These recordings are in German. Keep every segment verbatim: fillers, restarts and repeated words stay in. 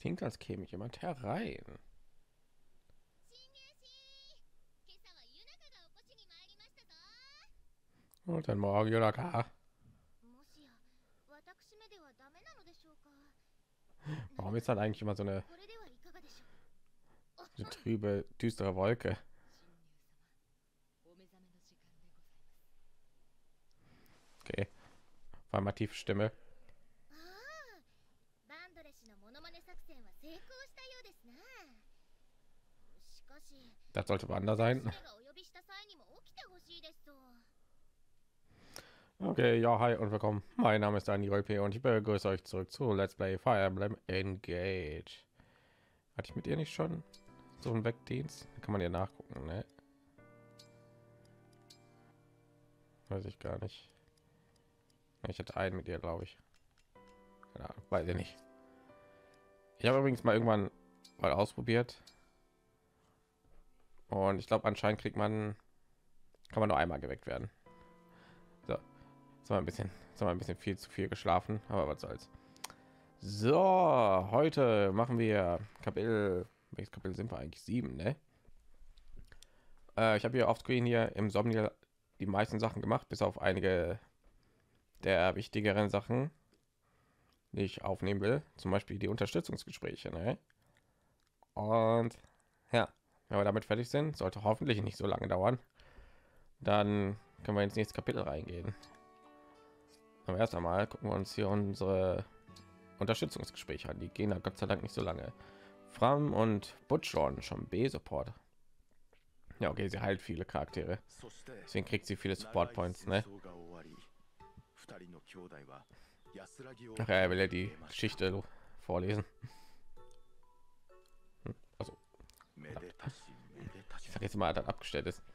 klingt, als käme jemand herein. Guten Morgen, Jonaka. Warum ist dann eigentlich immer so eine, so eine trübe, düstere Wolke? Okay, war mal tiefe Stimme. Das sollte Wanda sein. Okay, ja, hi und willkommen. Mein Name ist Daniel P. und ich begrüße euch zurück zu Let's Play Fire Emblem Engage. Hatte ich mit ihr nicht schon so einen Wegdienst? Da kann man ja nachgucken, ne? Weiß ich gar nicht. Ich hatte einen mit ihr, glaube ich. Ja, weiß ich nicht. Ich habe übrigens mal irgendwann mal ausprobiert. Und ich glaube, anscheinend kriegt man, kann man nur einmal geweckt werden. So, jetzt mal ein bisschen, jetzt mal ein bisschen viel zu viel geschlafen, aber was soll's. So, heute machen wir Kapitel, welches Kapitel sind wir eigentlich? Sieben, ne? Äh, ich habe hier auf Screen hier im Somniel die meisten Sachen gemacht, bis auf einige der wichtigeren Sachen, die ich aufnehmen will, zum Beispiel die Unterstützungsgespräche, ne? Und ja, wenn wir damit fertig sind, sollte hoffentlich nicht so lange dauern, dann können wir ins nächste Kapitel reingehen. Aber erst einmal gucken wir uns hier unsere Unterstützungsgespräche an. Die gehen da Gott sei Dank nicht so lange. Fram und Butchorn schon B-Support. Ja, okay, sie heilt viele Charaktere. Deswegen kriegt sie viele Support Points, ne? Ach ja, er will ja die Geschichte vorlesen. Hm, also, ich vergesse mal, dass abgestellt ist.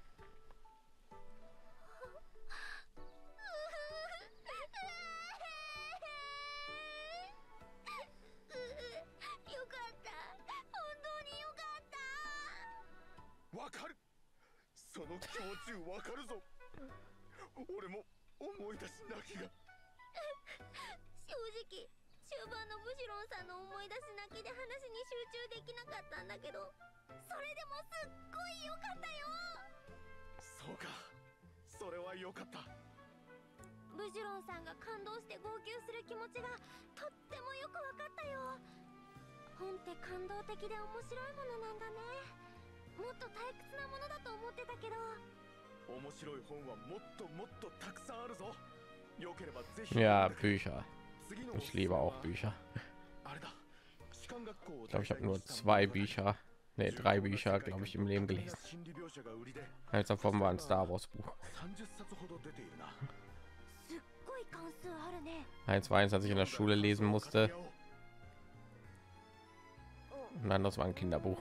Ja, Bücher. Ich liebe auch Bücher. Ich glaube, ich habe nur zwei Bücher, nee, drei Bücher, glaube ich, im Leben gelesen. Eins davon war ein Star Wars Buch. Eins war eins, als ich in der Schule lesen musste. Und ein anderes war ein Kinderbuch.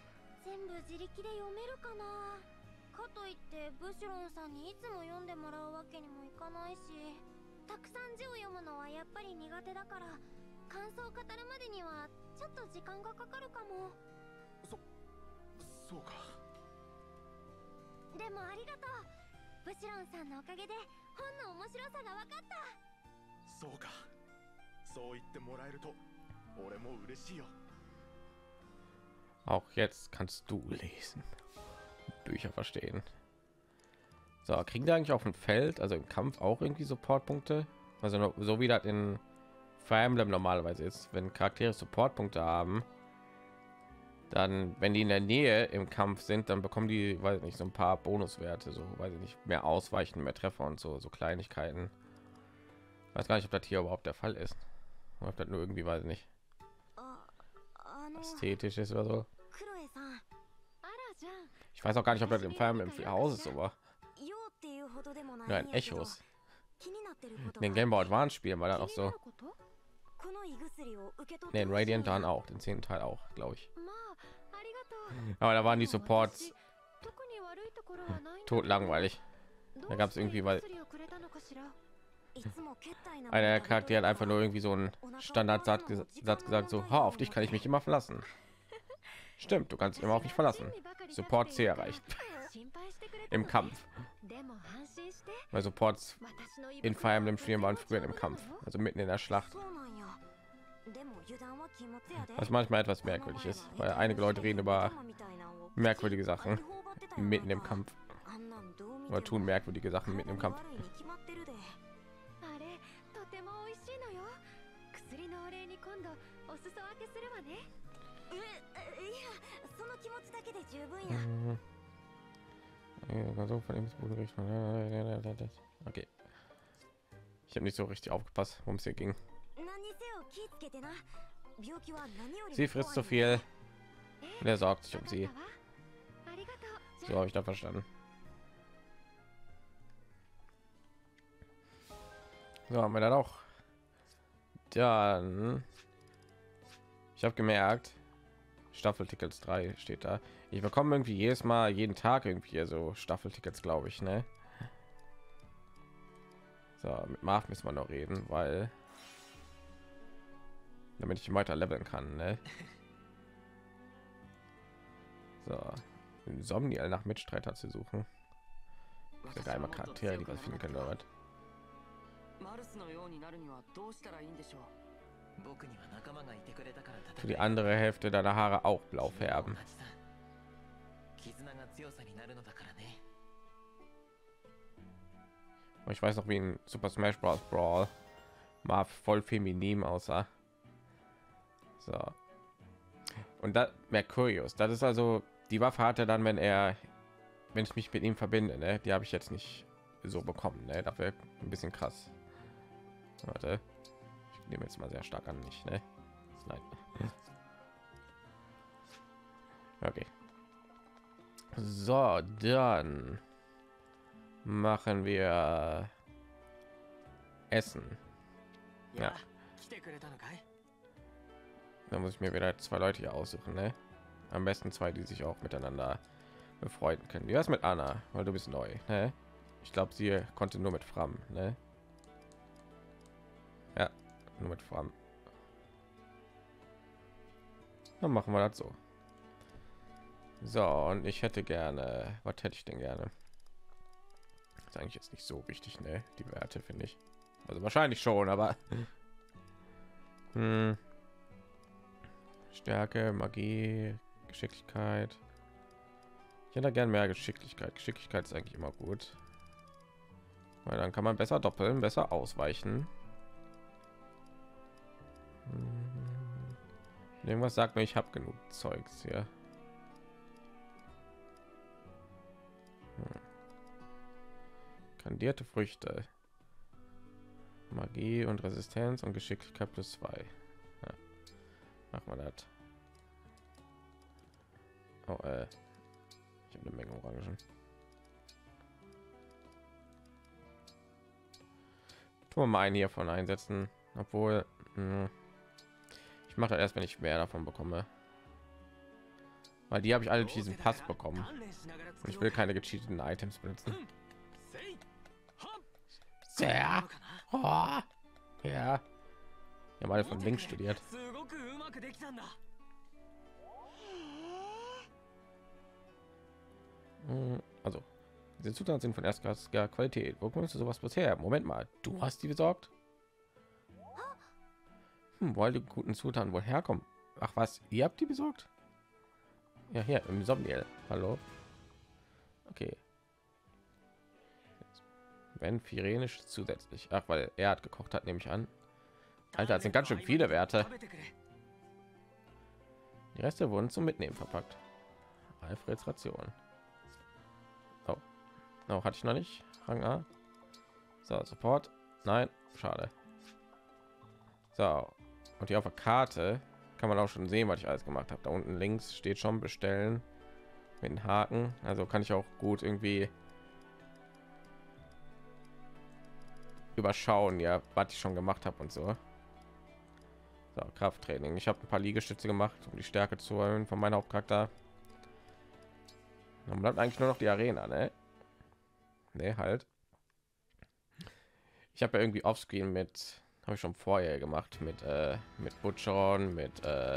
Auch jetzt kannst du lesen, Bücher verstehen. So, kriegen wir eigentlich auf dem Feld, also im Kampf auch irgendwie Supportpunkte? Also so wie das in Fire Emblem normalerweise ist, wenn Charaktere Supportpunkte haben, dann, wenn die in der Nähe im Kampf sind, dann bekommen die, weiß nicht, so ein paar Bonuswerte, so, weiß ich nicht, mehr Ausweichen, mehr Treffer und so, so Kleinigkeiten. Ich weiß gar nicht, ob das hier überhaupt der Fall ist. Oder ob das nur irgendwie, weiß ich nicht, ästhetisch ist oder so. Ich weiß auch gar nicht, ob das im Fire Emblem für Hause so war. Nein, Echos. In den Game Boy Advance Spielen war das auch so. Nee, in Radiant dann auch, den zehnten Teil auch, glaube ich. Aber da waren die Supports tot langweilig. Da gab es irgendwie, weil einer Charakter hat einfach nur irgendwie so einen Standardsatz gesagt, so, ha, auf dich kann ich mich immer verlassen. Stimmt, du kannst immer auf mich verlassen. Support C erreicht. Im Kampf. Weil Supports in Fire Emblem Spielen waren früher im Kampf, also mitten in der Schlacht. Was manchmal etwas merkwürdig ist, weil einige Leute reden über merkwürdige Sachen mitten im Kampf oder tun merkwürdige Sachen mitten im Kampf. あれとても美味しいのよ。薬のお礼に今度お裾分けするわね。え、いや、その気持ちだけで十分や。 Okay. Ich habe nicht so richtig aufgepasst, worum es hier ging. Sie frisst so viel und er sorgt sich um sie. So habe ich da verstanden. So haben wir dann auch. Dann. Ich habe gemerkt, Staffeltickets drei steht da. Ich bekomme irgendwie jedes Mal, jeden Tag irgendwie so Staffeltickets, glaube ich, ne? So, mit Marv müssen wir noch reden, weil damit ich weiter leveln kann, ne? So, Somniel nach Mitstreiter zu suchen. Der geheime Charaktere, die was finden können, oder was? Für die andere Hälfte deiner Haare auch blau färben. Ich weiß noch, wie in Super Smash Bros. Brawl mal voll feminin aussah. So. Und da Mercurius, das ist also die Waffe hatte dann, wenn er, wenn ich mich mit ihm verbinde, ne? Die habe ich jetzt nicht so bekommen, ne? Dafür ein bisschen krass. Warte, ich nehme jetzt mal sehr stark an, nicht, ne? Nein. Okay. So, dann machen wir Essen. Ja. Da muss ich mir wieder zwei Leute hier aussuchen, ne? Am besten zwei, die sich auch miteinander befreunden können. Wie was mit Anna, weil du bist neu, ne? Ich glaube, sie konnte nur mit Fram, ne? Ja, nur mit Fram. Dann machen wir das so. So, und ich hätte gerne, was hätte ich denn gerne? Ist eigentlich jetzt nicht so wichtig, ne? Die Werte finde ich. Also wahrscheinlich schon, aber hm. Stärke, Magie, Geschicklichkeit. Ich hätte gerne mehr Geschicklichkeit. Geschicklichkeit ist eigentlich immer gut, weil dann kann man besser doppeln, besser ausweichen. Hm. Irgendwas sagt mir, ich habe genug Zeugs hier. Hm. Kandierte Früchte, Magie und Resistenz und Geschicklichkeit plus zwei. Ja. Machen wir das. Oh, äh. Ich habe eine Menge Orangen. Tun wir mal einen hiervon einsetzen, obwohl mh, ich mache das erst, wenn ich mehr davon bekomme, weil die habe ich alle durch diesen Pass bekommen und ich will keine gecheateten Items benutzen. Sehr. Oh. Ja. Ja, mal von links studiert. Also, diese Zutaten sind von erstklassiger Qualität. Wo kommst du sowas bisher? Moment mal, du hast die besorgt? Hm, wo all die guten Zutaten wohl herkommen? Ach was, ihr habt die besorgt? Ja, hier im Somniel. Hallo. Okay. Wenn Firenisch zusätzlich. Ach, weil er hat gekocht hat, nehme ich an. Alter, das sind ganz schön viele Werte. Die Reste wurden zum Mitnehmen verpackt. Alfreds Ration. Oh. Oh, hatte ich noch nicht. Rang A. So, Support. Nein, schade. So, und hier auf der Karte kann man auch schon sehen, was ich alles gemacht habe. Da unten links steht schon bestellen mit den Haken. Also kann ich auch gut irgendwie überschauen, ja, was ich schon gemacht habe und so. So, Krafttraining. Ich habe ein paar Liegestütze gemacht, um die Stärke zu erhöhen von meinem Hauptcharakter. Dann bleibt eigentlich nur noch die Arena, ne? Ne, halt. Ich habe ja irgendwie offscreen mit, habe ich schon vorher gemacht mit äh, mit Butcheron, mit äh,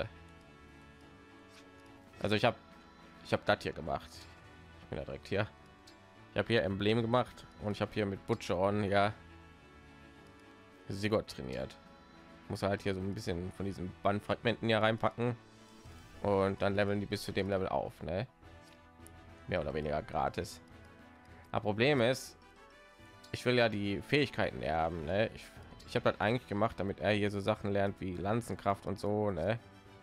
also ich habe ich habe das hier gemacht. Ich bin ja direkt hier. Ich habe hier Emblem gemacht und ich habe hier mit Butcheron ja Sigurd trainiert. muss halt hier so ein bisschen von diesen Bandfragmenten hier reinpacken und dann leveln die bis zu dem Level auf, ne? Mehr oder weniger gratis. Aber Problem ist, ich will ja die Fähigkeiten erben, ne? Ich, ich habe das eigentlich gemacht, damit er hier so Sachen lernt wie Lanzenkraft und so, ne?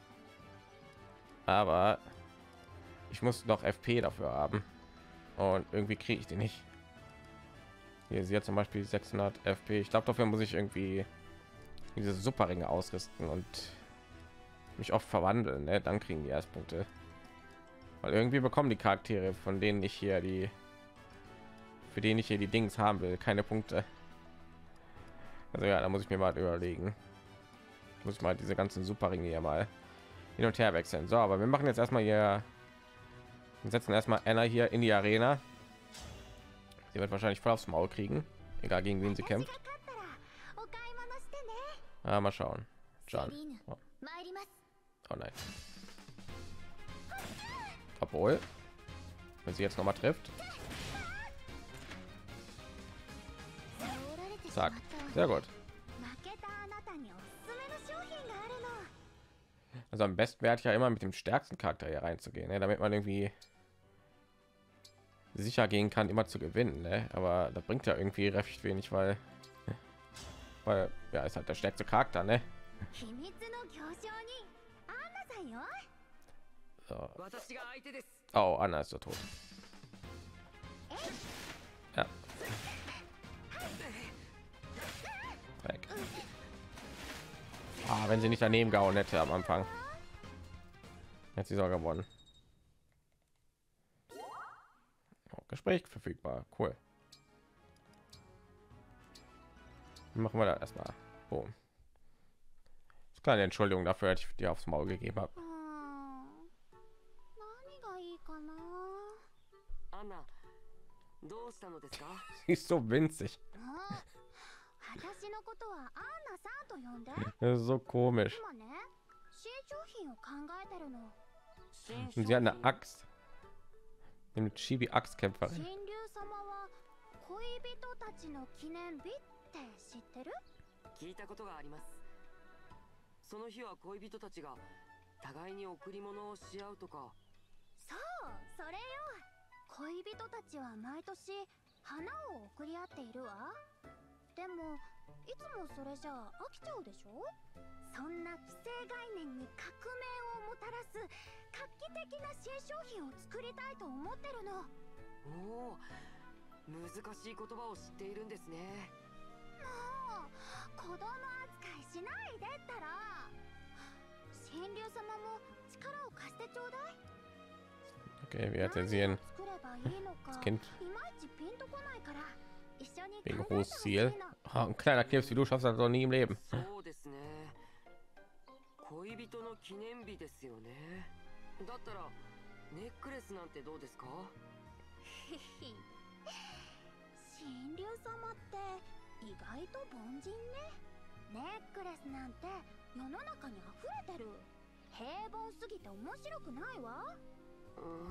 Aber ich muss noch F P dafür haben und irgendwie kriege ich die nicht. Hier ist jetzt zum Beispiel sechshundert F P. Ich glaube, dafür muss ich irgendwie diese Superringe ausrüsten und mich oft verwandeln, ne? Dann kriegen die erst Punkte, weil irgendwie bekommen die Charaktere, von denen ich hier die, für den ich hier die Dings haben will, keine Punkte. Also ja, da muss ich mir mal überlegen. Muss ich mal diese ganzen Superringe hier mal hin und her wechseln. So, aber wir machen jetzt erstmal hier, wir setzen erstmal Anna hier in die Arena. Sie wird wahrscheinlich voll aufs Maul kriegen, egal gegen wen sie kämpft. Ah, mal schauen. John. Oh. Oh nein. Obwohl, wenn sie jetzt noch mal trifft. Zack. Sehr gut. Also am besten wäre ja immer mit dem stärksten Charakter hier reinzugehen, ne? Damit man irgendwie sicher gehen kann, immer zu gewinnen, ne? Aber das bringt ja irgendwie recht wenig, weil weil ja, ist halt der stärkste Charakter, ne? So. Oh, Anna ist so tot. Ja. Weg. Ah, wenn sie nicht daneben gehauen hätte am Anfang, hätte sie sogar gewonnen. Oh, Gespräch verfügbar, cool. Machen wir das erstmal. Oh. Kleine Entschuldigung dafür, dass ich dir aufs Maul gegeben habe. Sie ist so winzig. Das ist so komisch. Und sie hat eine Axt. Eine Chibi-Axtkämpferin. 聞いたことがあります。その日は恋人たちが互いに贈り物をし合うとか。 そう、それよ。恋人たちは毎年花を贈り合っているわ。でもいつもそれじゃ飽きちゃうでしょ。そんな既成概念に革命をもたらす画期的な新商品を作りたいと思ってるの。 おお、難しい言葉を知っているんですね。 子供扱いしないでったら。神竜様も力を貸してちょうだい。 Okay, wir hätten sie ein Kind wegen hohes Ziel. Oh, ein kleiner Knips wie du schaffst das doch nie im Leben. 恋人の記念日ですよね。だったらネックレスなんてどうですか？ 神竜様って意外と凡人ね。ネックレスなんて世の中に溢れてる。平凡すぎて面白くないわ。 うん、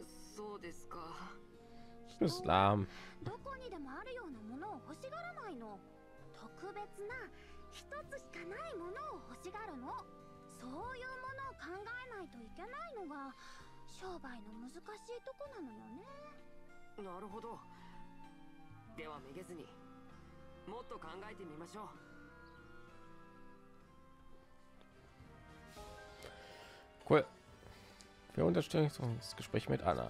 そうですか。 Du bist lahm. どこにでもあるようなものを欲しがらないの。特別な一つしかないものを欲しがるの。そういうものを考えないといけないのが商売の難しいとこなのよね。 なるほど。ではめげずにもっと考えてみましょう。 Cool. Wir unterstützen das Gespräch mit Anna.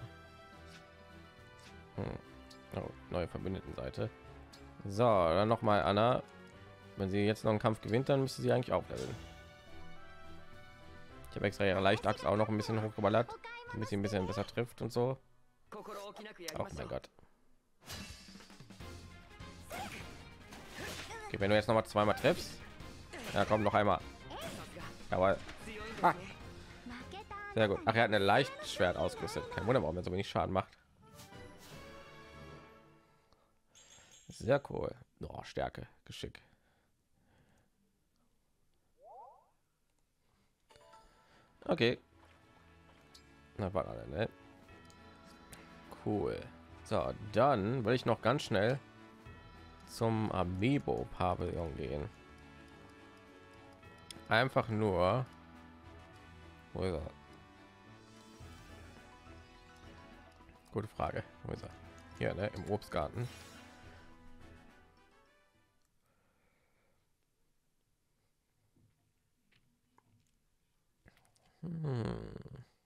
Hm. Oh, neue Verbündetenseite. So, dann noch mal Anna. Wenn sie jetzt noch einen Kampf gewinnt, dann müsste sie eigentlich aufleveln. Ich habe extra ihre Leichtachs auch noch ein bisschen hochgeballert, damit sie ein bisschen besser trifft und so. Oh mein Gott. Okay, wenn du jetzt noch mal zweimal triffst, ja, komm noch einmal. Jawohl. Ah. Sehr gut. Ach, er hat eine Leichtschwert ausgerüstet. Kein Wunder, warum er so wenig Schaden macht. Sehr cool. Oh, Stärke, Geschick. Okay. Na, war alle, ne? Cool. So, dann will ich noch ganz schnell zum Amiibo Pavillon gehen. einfach nur, wo ist er? Gute Frage. Wo ist er? Hier, ne, im Obstgarten. Hm.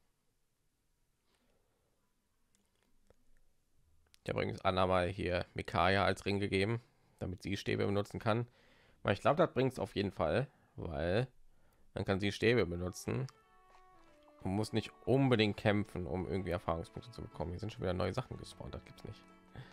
Ich habe übrigens Anna mal hier Mikaya als Ring gegeben, damit sie Stäbe benutzen kann. Weil ich glaube, das bringt es auf jeden Fall, weil dann kann sie Stäbe benutzen und muss nicht unbedingt kämpfen, um irgendwie Erfahrungspunkte zu bekommen. Hier sind schon wieder neue Sachen gespawnt, das gibt's nicht.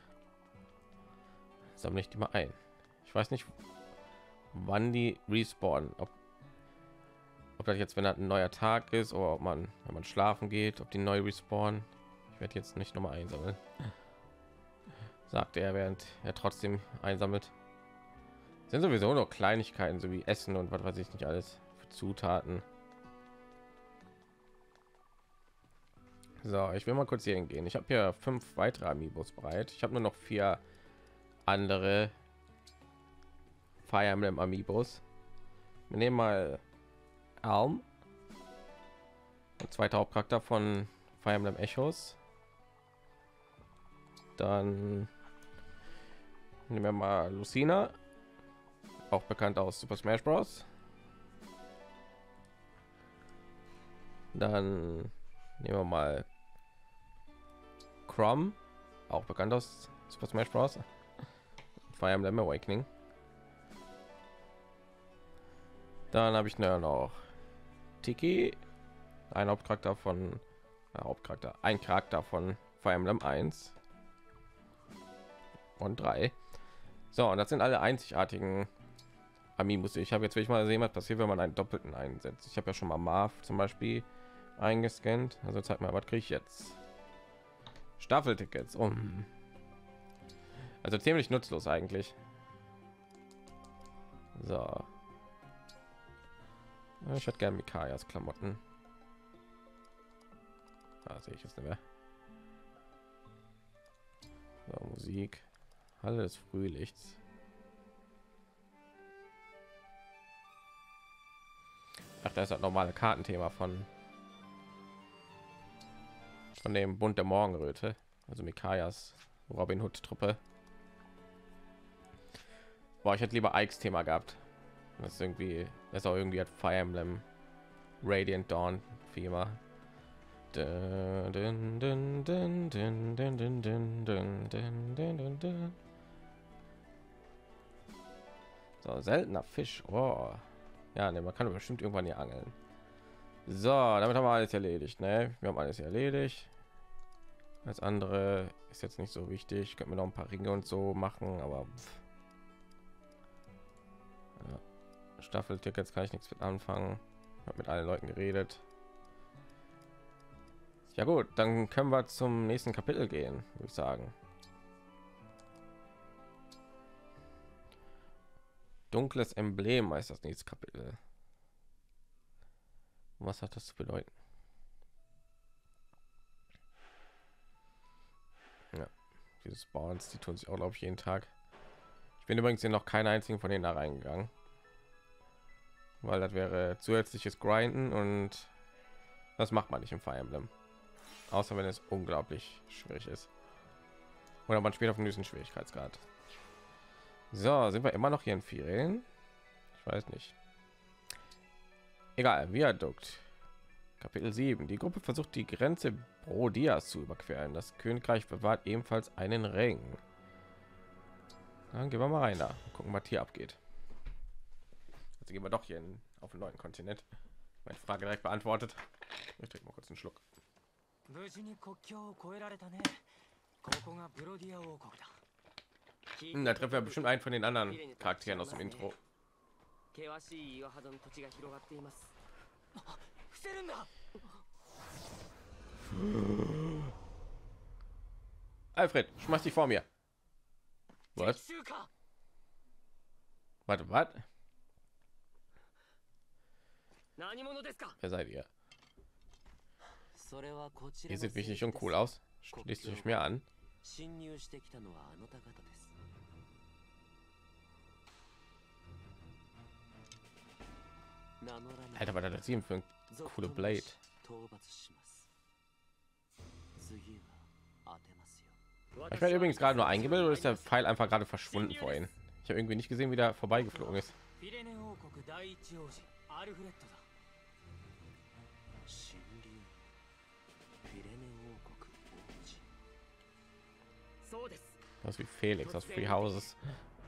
Sammle ich die mal ein. Ich weiß nicht, wann die respawnen, ob, ob das jetzt, wenn das ein neuer Tag ist, oder ob man, wenn man schlafen geht, ob die neu respawnen. Ich werde jetzt nicht noch mal einsammeln, sagt er, während er trotzdem einsammelt. Sind sowieso nur Kleinigkeiten, so wie Essen und was weiß ich nicht alles für Zutaten. So, ich will mal kurz hier hingehen. Ich habe hier fünf weitere Amiibos bereit. Ich habe nur noch vier andere Fire Emblem Amiibos. Wir nehmen mal Alm, der zweite Hauptcharakter von Fire Emblem Echos. Dann nehmen wir mal Lucina, auch bekannt aus Super Smash Bros. Dann nehmen wir mal Chrom, auch bekannt aus Super Smash Bros. Fire Emblem Awakening. Dann habe ich noch Tiki, ein Hauptcharakter von äh, Hauptcharakter, ein Charakter von Fire Emblem eins und drei. So, und das sind alle einzigartigen Amiibos. Ich habe jetzt will ich mal sehen, was passiert, wenn man einen doppelten einsetzt. Ich habe ja schon mal Marv zum Beispiel eingescannt. Also zeig mal, was kriege ich jetzt? Staffeltickets. Um. Also ziemlich nutzlos eigentlich. So. Ich hätte gerne Mikayas Klamotten. Da sehe ich jetzt nicht mehr. So, Musik. Halle des Frühlichts. Ach, da ist das normale Kartenthema von von dem Bund der Morgenröte, also Mikayas Robin Hood Truppe. Boah, ich hätte lieber Ikes Thema gehabt. Das ist irgendwie, das ist auch irgendwie hat Fire Emblem Radiant Dawn Thema. So, seltener Fisch. Oh. Ja, ne, man kann bestimmt irgendwann hier angeln. So, damit haben wir alles erledigt, ne? Wir haben alles erledigt. Das andere ist jetzt nicht so wichtig. Können wir noch ein paar Ringe und so machen, aber ja. Staffeltickets kann ich nichts mit anfangen. Ich habe mit allen Leuten geredet. Ja gut, dann können wir zum nächsten Kapitel gehen, würde ich sagen. Dunkles Emblem heißt das nächste Kapitel. Was hat das zu bedeuten? Ja, diese Spawns, die tun sich auch, glaube ich, jeden Tag. Ich bin übrigens hier noch keinen einzigen von denen da reingegangen, weil das wäre zusätzliches Grinden und das macht man nicht im Fire Emblem, außer wenn es unglaublich schwierig ist oder man spielt auf einem höchsten Schwierigkeitsgrad. So, sind wir immer noch hier in Fireln? Ich weiß nicht. Egal, Viadukt. Kapitel sieben. Die Gruppe versucht die Grenze Brodias zu überqueren. Das Königreich bewahrt ebenfalls einen Ring. Dann gehen wir mal rein da. Gucken, was hier abgeht. Also gehen wir doch hier in, auf einen neuen Kontinent. Meine Frage direkt beantwortet. Ich trinke mal kurz einen Schluck. Hm, da treffen wir bestimmt einen von den anderen Charakteren aus dem Intro. Alfred, schmeiß dich vor mir. Was? Warte, was? Wer seid ihr? Ihr seht mich nicht uncool aus. Schließt euch mir an. Alter, was hat das hier für ein coole Blade? Ich werde übrigens gerade nur eingebildet, oder ist der Pfeil einfach gerade verschwunden vorhin? Ich habe irgendwie nicht gesehen, wie der vorbeigeflogen ist. Das ist wie Felix aus Free Houses.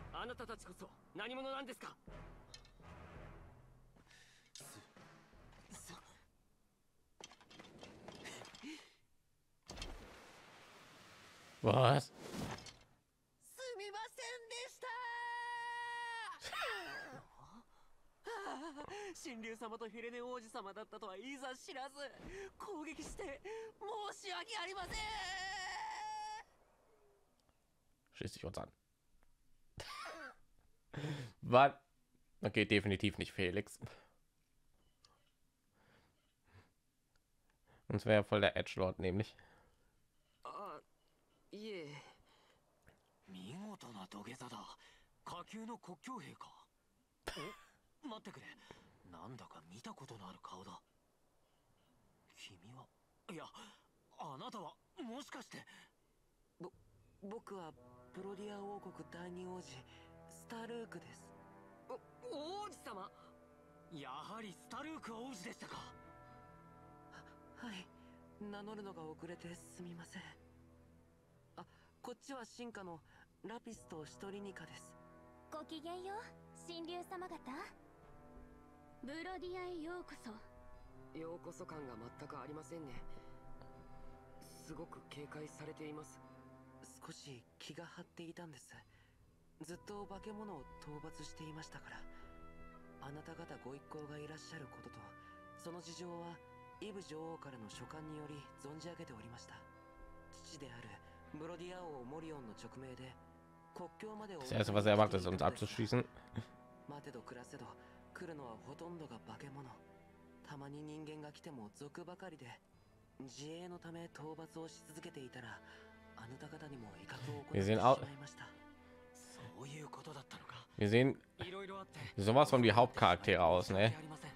Was? 神竜様とフィレネ王子様だったとはいざ知らず攻撃して申し訳ありません Schließ dich uns an. Was? Okay, definitiv nicht Felix. Und es wäre voll der Edgelord nämlich. あ、いえ。見事な土下座だ。下級の国境兵か。お、待ってくれ。なんだか見たことのある顔だ。君は、いや、あなたはもしかして。ぼ、僕はプロディア王国第二王子スタルークです。お、王子様。やはりスタルーク王子でしたか。は、はい。名乗るのが遅れてすみません。あ、こっちは進化のラピスとシトリニカです。 ごきげんよう、神竜様方。ブロディアへようこそ。 ようこそ感が全くありませんね。すごく警戒されています。少し気が張っていたんです。ずっと化け物を討伐していましたから。あなた方ご一行がいらっしゃることと、その事情はイブ女王からの書簡により存じ上げておりました。父であるブロディア王モリオンの直命で国境までを Das erste, was er macht, ist uns abzuschießen. 待てど暮らせど来るのはほとんどが化け物。たまに人間が来ても賊ばかりで、自衛のため討伐をし続けていたら、あなた方にも威嚇を行ってしまいました。そういうことだったのか。 Wir sehen sowas von wie Hauptcharaktere aus, ne?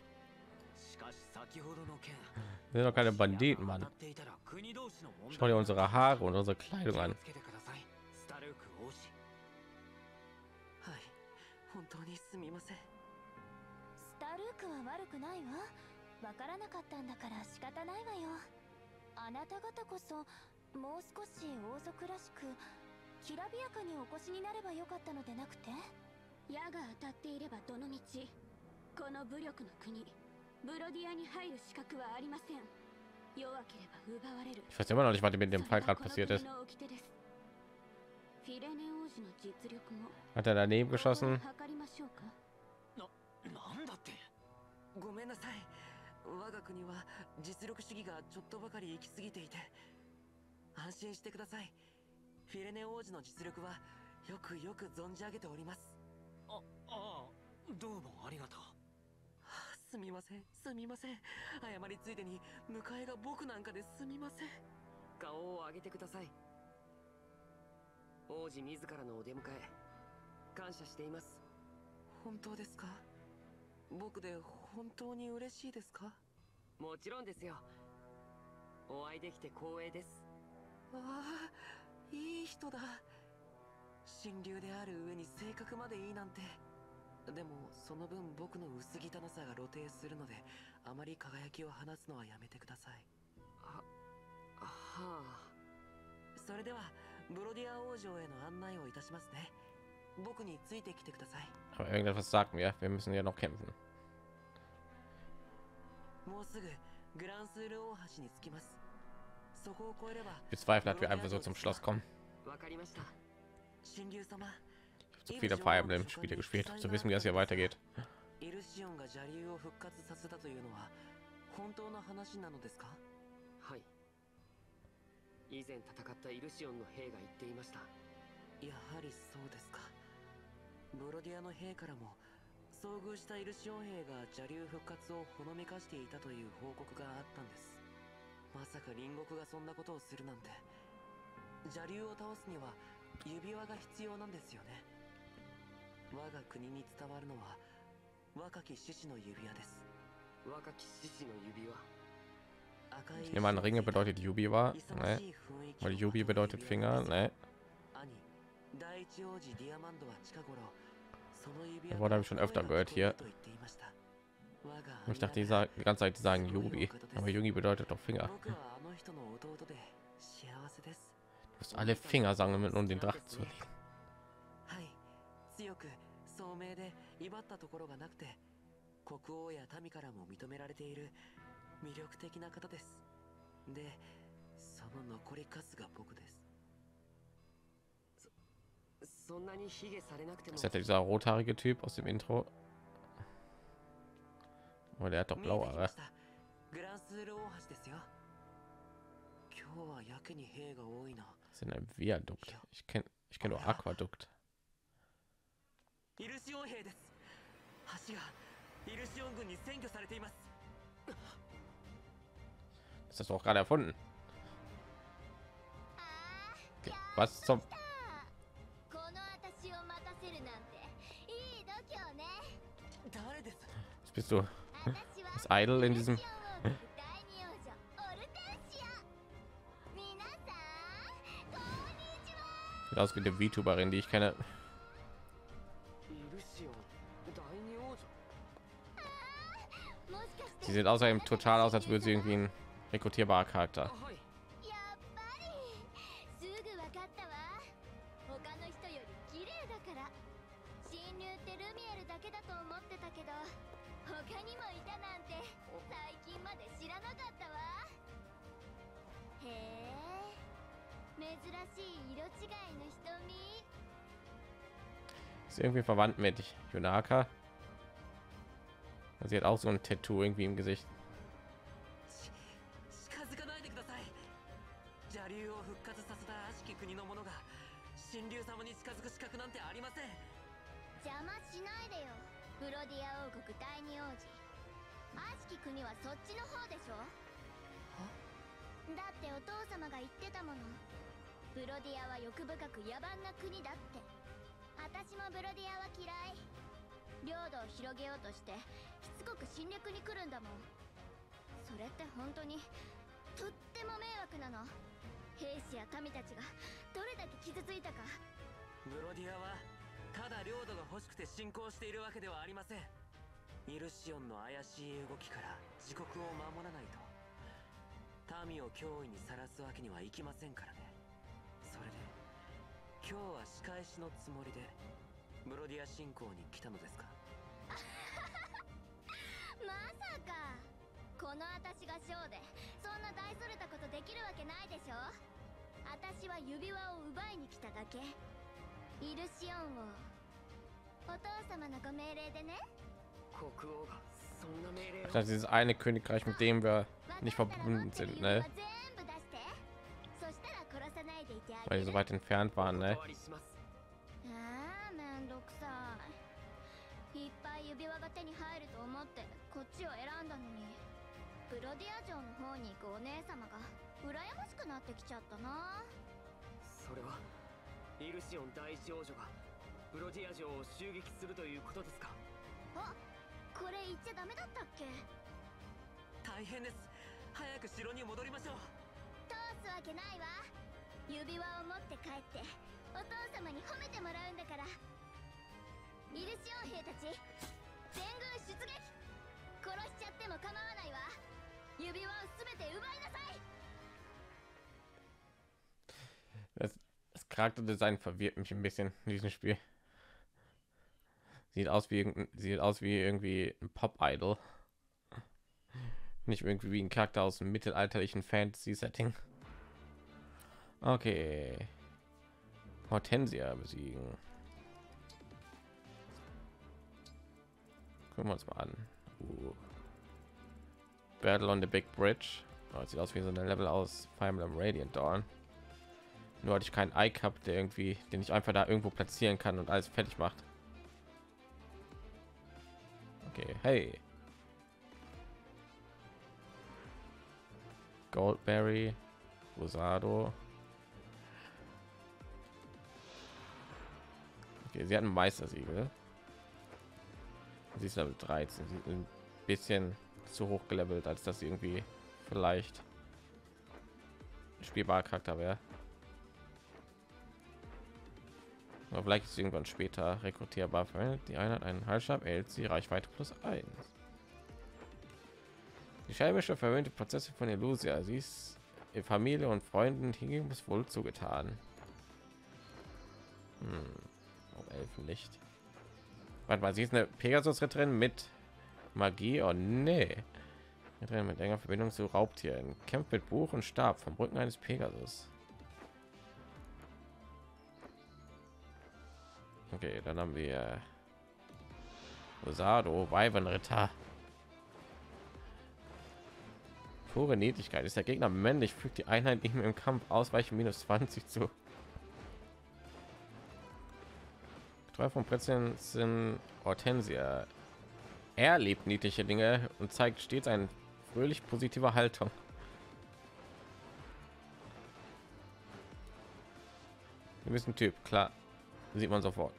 Wir sind doch keine Banditen, Mann. Schau dir unsere Haare und unsere Kleidung an. 本当にすみません。 スタルークは悪くないわ。わからなかったんだから仕方ないわよ。あなた方こそもう少し王族らしくきらびやかにお越しになればよかったのでなくて。矢が当たっていればどの道この武力の国ブロディアに入る資格はありません。弱ければ奪われる。 Ich weiß immer noch nicht, was mit dem Fall gerade passiert ist. Hat er daneben geschossen? なんだって。ごめんなさい。我が国は実力主義がちょっとばかり行き過ぎていて、安心してください。フィレネ王子の実力はよくよく存じ上げております。あ、ああ、どうもありがとう。すみません、すみません。謝りついでに迎えが僕なんかですみません。顔を上げてください。王子自らのお出迎え感謝しています。本当ですか？僕で本当に嬉しいですか？もちろんですよ。お会いできて光栄です。ああ、いい人だ。神竜である上に性格までいいなんて。でもその分僕の薄汚さが露呈するので、あまり輝きを放つのはやめてください。は、はあ。それではブロディア王女への案内をいたしますね。僕についてきてください。 Aber irgendetwas sagt mir, wir müssen ja noch kämpfen. もうすぐグランスール大橋に着きます。そこを越えれば Ich bezweifle, dass wir einfach so zum Schloss kommen. わかりました。神竜様。 So viele Fire Emblem Spiele gespielt, zu wissen, wie es hier weitergeht. イルシオンが邪竜を復活させたというのは本当の話なのですか？はい。以前戦ったイルシオンの兵が言っていました。やはりそうですか。ブロディアの兵からも遭遇したイルシオン兵が邪竜復活をほのめかしていたという報告があったんです。まさか隣国がそんなことをするなんて。邪竜を倒すには指輪が必要なんですよね。我が国に伝わるのは若き獅子の指輪です。 Ich nehme an, Ringe bedeutet Yubi war, ne? Weil Yubi bedeutet Finger, ne? Das Wort habe ich schon öfter gehört hier. Ich dachte, die, sagen, die ganze Zeit die sagen Yubi, aber Yugi bedeutet doch Finger. Du musst alle Finger sagen, um den Drachen zu legen. 国王や民からも認められている魅力的な方です。で、その残りカスが僕です。そ, そんなに卑下されなくても。 Ist das dieser rothaarige Typ aus dem Intro? Oh, der hat doch blaue Haare. Das ist ein Viadukt. Ich kenne ich kenne nur Aquadukt. Das hast du auch gerade erfunden. Okay, was zum? Jetzt bist du das Idol in diesem. Sieht aus wie eine VTuberin, die ich kenne. Sie sieht außerdem total aus, als würde sie irgendwie ein rekrutierbarer Charakter. Ist irgendwie verwandt mit Yunaka. Sie hat auch so ein Tattoo irgendwie im Gesicht. Das ist dieses eine Königreich, mit dem wir nicht verbunden sind, ne? Weil die so weit entfernt waren, ne? Das, das Charakterdesign verwirrt mich ein bisschen in diesem Spiel. Sieht aus wie sieht aus wie irgendwie ein Pop-Idol. Nicht irgendwie wie ein Charakter aus dem mittelalterlichen Fantasy-Setting. Okay. Hortensia besiegen. Gucken wir uns mal an. Uh. Battle on the Big Bridge. Oh, sieht aus wie so ein Level aus Fire Emblem Radiant Dawn. Nur hatte ich keinen Eye Cup, der irgendwie, den ich einfach da irgendwo platzieren kann und alles fertig macht. Okay, hey. Goldberry, Rosado. Okay, sie hat ein Meistersiegel. Sie ist Level dreizehn. Sie ist ein bisschen zu hoch gelevelt, als dass sie irgendwie vielleicht ein spielbarer Charakter wäre. Aber vielleicht ist sie irgendwann später rekrutierbar. Verwendet die Einheit einen Halsstab, erhält sie Reichweite plus eins. Die schelmische verwöhnte Prozesse von Elusia. Sie ist ihr Familie und Freunden hingegen bis wohl zugetan. Hm. Oh, Elfenlicht. Warte mal, sie ist eine Pegasus-Ritterin mit Magie. Oh nee. Ritterin mit enger Verbindung zu Raubtieren. Kämpft mit Buch und Stab vom Rücken eines Pegasus. Okay, dann haben wir Rosado, Weibenritter. Pure Niedlichkeit. Ist der Gegner männlich, fügt die Einheit ihm im Kampf ausweichen minus zwanzig zu. Treu von Prinzessin Hortensia. Er liebt niedliche Dinge und zeigt stets eine fröhlich positive Haltung. Du bist ein Typ, klar. Sieht man sofort.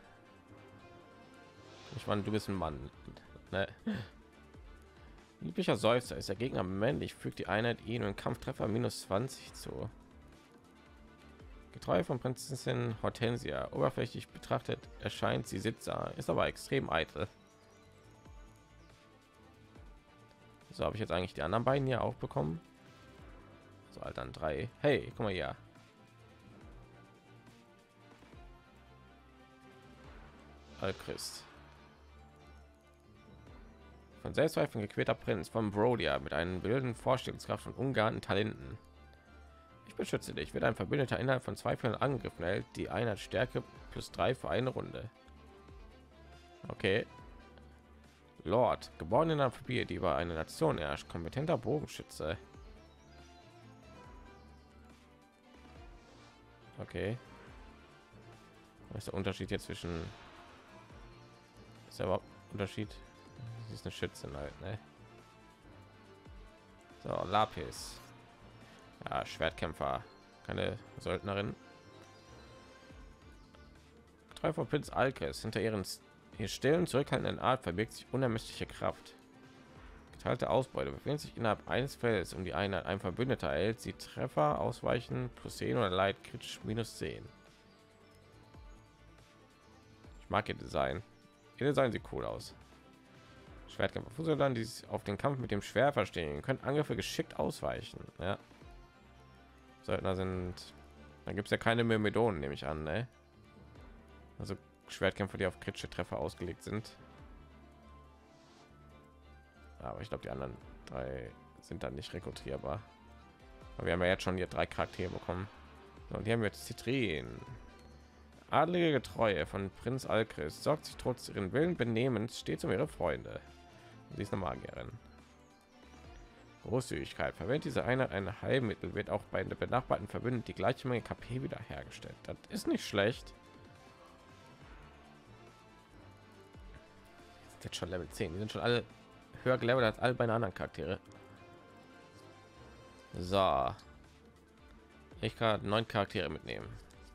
Ich meine, du bist ein Mann. Ne? Lieblicher Seufzer. Ist der Gegner männlich, fügt die Einheit ihn und Kampftreffer minus zwanzig zu. Getreu von Prinzessin Hortensia. Oberflächlich betrachtet erscheint sie sitzer, ist aber extrem eitel. So, habe ich jetzt eigentlich die anderen beiden hier auch bekommen. So, halt dann drei. Hey, guck mal hier. Alchrist. Von Selbstzweifeln gequälter Prinz von Brodia mit einem wilden Vorstellungskraft und ungeahnten Talenten. Ich beschütze dich. Wird ein Verbündeter innerhalb von zwei Fällen angegriffen, hält die Einheit Stärke plus drei für eine Runde. Okay. Lord, geboren in einer Familie, die über eine Nation herrscht, kompetenter Bogenschütze. Okay. Was ist der Unterschied jetzt zwischen? Ist der überhaupt ein Unterschied? Sie ist eine Schützin halt, ne? So, Lapis. Ja, Schwertkämpfer, keine Söldnerin. Treu vor Prinz Alkes. Hinter ihren hier stillen, zurückhaltenden Art verbirgt sich unermessliche Kraft. Geteilte Ausbeute befindet sich innerhalb eines Feldes um die Einheit. Ein Verbündeter erhält sie Treffer, Ausweichen plus zehn oder Leid kritisch minus zehn. Ich mag ihr Design. Ihr Design sieht cool aus. Schwertkämpfer Fußsoldaten, die sich auf den Kampf mit dem Schwert verstehen, können Angriffe geschickt ausweichen. Ja. Söldner sind, da gibt es ja keine Myrmidonen, nehme ich an, ne? Also Schwertkämpfer, die auf kritische Treffer ausgelegt sind. Aber ich glaube, die anderen drei sind dann nicht rekrutierbar. Aber wir haben ja jetzt schon hier drei Charaktere bekommen. So, und hier haben wir jetzt Citrin. Adlige Getreue von Prinz Alchrist sorgt sich trotz ihren Willen Benehmens stets um ihre Freunde. Sie ist eine Magierin. Großzügigkeit. Verwendet diese Einheit ein Heilmittel, wird auch bei den benachbarten Verbündeten die gleiche Menge K P wiederhergestellt. Das ist nicht schlecht. Ist jetzt schon Level zehn. Die sind schon alle höher gelevelt als alle meine anderen Charaktere. So. Ich kann neun Charaktere mitnehmen.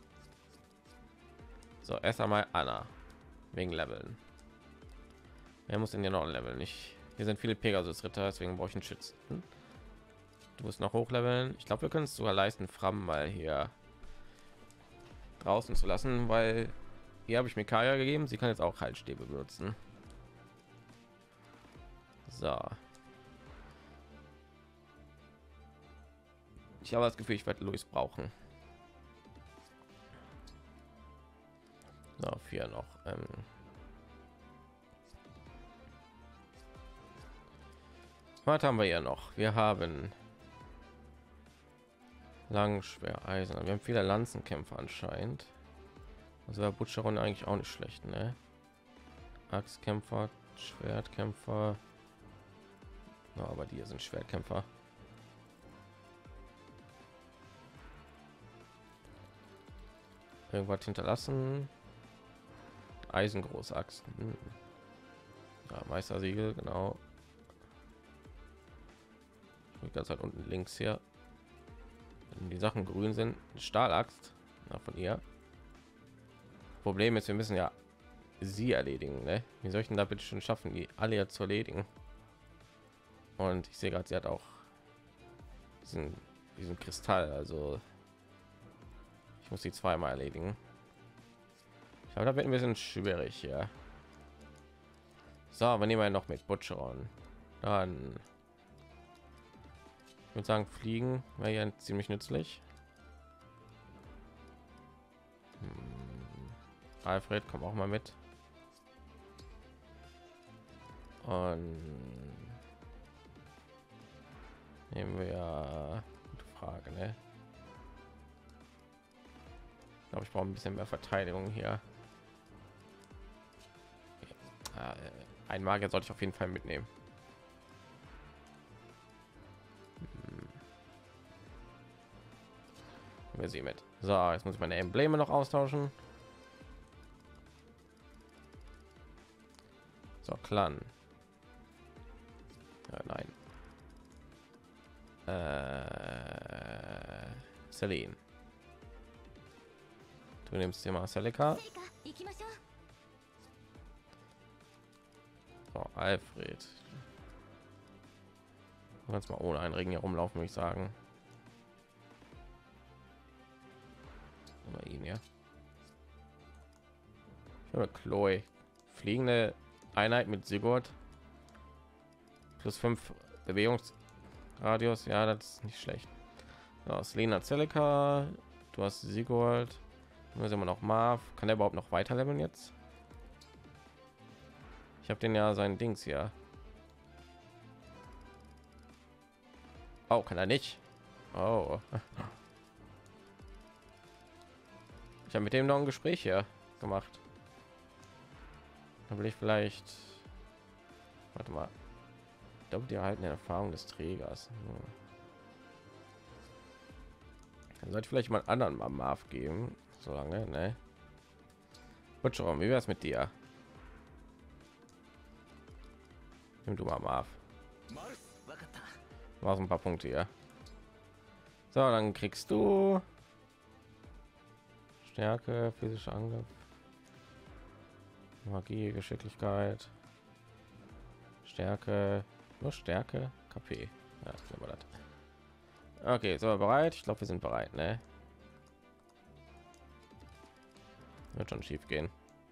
So, erst einmal Anna. Wegen Leveln. Wer muss denn hier noch leveln? Ich, hier sind viele Pegasus-Ritter, deswegen brauche ich einen Schützen. Du musst noch hochleveln. Ich glaube, wir können es sogar leisten, Fram mal hier draußen zu lassen, weil hier habe ich mir Kaya gegeben. Sie kann jetzt auch Halsstäbe benutzen. So. Ich habe das Gefühl, ich werde Luis brauchen. So, vier noch. Ähm Was haben wir ja noch? Wir haben lang schwer Eisen. Wir haben viele Lanzenkämpfer anscheinend. Also der Butcheron eigentlich auch nicht schlecht, ne? Axtkämpfer, Schwertkämpfer. No, aber die sind Schwertkämpfer. Irgendwas hinterlassen. Eisengroßaxt. Hm. Ja, Meistersiegel, genau. Das halt unten links hier. Wenn die Sachen grün sind, Stahlaxt, na, von ihr. Problem ist, wir müssen ja sie erledigen, ne? Wie soll ich denn da bitte schon schaffen, die alle ja zu erledigen? Und ich sehe gerade, sie hat auch diesen, diesen Kristall. Also ich muss die zweimal erledigen. Ich glaube, da wird ein bisschen schwierig hier. So, wir nehmen wir noch mit Butcheron. Dann ich würde sagen, fliegen wäre ja ziemlich nützlich. Hm. Alfred, komm auch mal mit. Und nehmen wir ja gute Frage, ne? Ich glaube, ich brauche ein bisschen mehr Verteidigung hier. Ja, ein Magier sollte ich auf jeden Fall mitnehmen. Hm. Wir sehen mit. So, jetzt muss ich meine Embleme noch austauschen. So, Clan. Ja, nein. Äh, Celine. Du nimmst dir mal Celica. So, Alfred. Du kannst mal ohne einen Ring hier rumlaufen, würde ich sagen. Aber ihn ja. Ich habe Chloe. Fliegende Einheit mit Sigurd. Plus fünf Bewegungsradius. Ja, das ist nicht schlecht. Ja, Selena Celica. Du hast Sigurd. Nur sind wir noch Marv. Kann er überhaupt noch weiter leveln jetzt? Ich habe den ja seinen Dings hier. Oh, kann er nicht. Oh. Ich habe mit dem noch ein Gespräch hier gemacht. Da will ich vielleicht. Warte mal. Ich glaube, die erhalten eine Erfahrung des Trägers. Dann sollte ich vielleicht mal anderen mal Marv geben. So lange, ne? Butcheron, wie wäre es mit dir? Nimm du mal Marv. War so ein paar Punkte hier. So, dann kriegst du Stärke, physische Angriff, Magie, Geschicklichkeit, Stärke, nur Stärke, K P. Ja, nehmen wir das. Okay, so bereit. Ich glaube, wir sind bereit, ne? Wird schon schief gehen.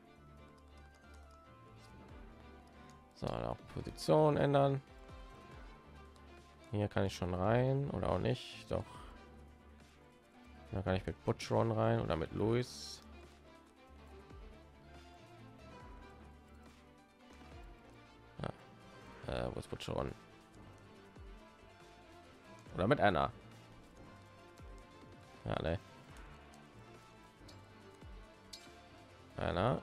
So, auch Position ändern. Hier kann ich schon rein oder auch nicht. Doch. Da kann ich mit Butcheron rein oder mit Louis. Ja. Äh, wo ist Butcheron? Oder mit Anna. Ja, ne. Anna.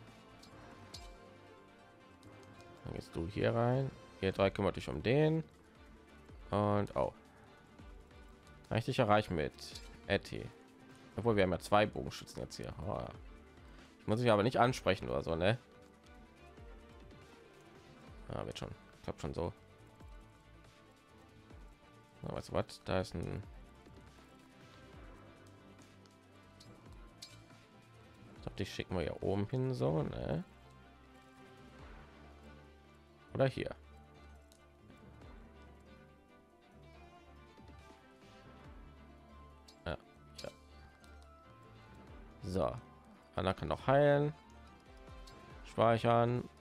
Dann gehst du hier rein. Ihr drei kümmert dich um den. Und auch. Oh. Richtig erreichen mit Etty. Obwohl wir haben ja zwei Bogenschützen jetzt hier. Oh. Ich muss ich aber nicht ansprechen oder so, ne? Ja, wird schon. Klappt schon so. Na, weißt du was? Da ist ein. Ich glaube, die schicken wir ja oben hin so, ne? Oder hier. Ja, ja. So, Anna kann noch heilen, speichern.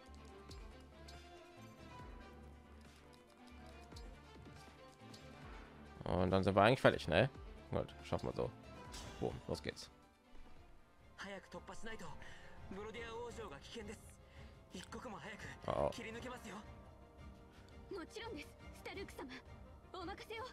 Und dann sind wir eigentlich fertig, ne? Gut, schaffen wir so. Boom, los geht's. Oh. もちろんです、スタルーク様。お任せを。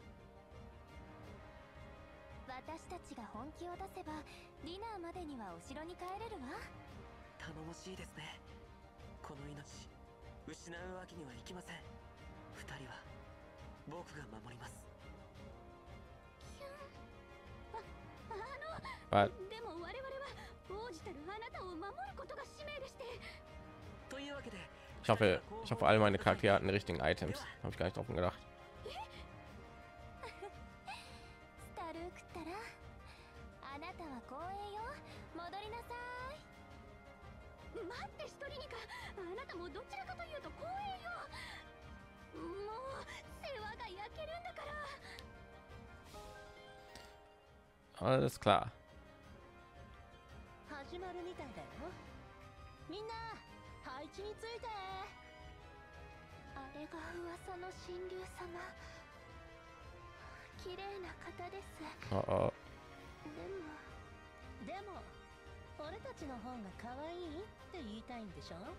私たちが本気を出せば、ディナーまでにはお城に帰れるわ。 頼もしいですね。この命、失うわけにはいきません。二人は僕が守ります。 キュン。あ、あの。でも我々は王子たるあなたを守ることが使命でして。 というわけで。 Ich hoffe, ich hoffe, all meine Charaktere hatten die richtigen Items. Habe ich gar nicht drauf gedacht. スタルークったら、あなたは公園よ。戻りなさい。待って、ストリニカ。あなたもどちらかというと公園よ。もう Alles klar. 始まるみたいだよ。みんな配置について。 あれが噂の神竜様。綺麗な方です。 Oh, oh. でもでも俺たちの方が可愛いって言いたいんでしょ。 はい、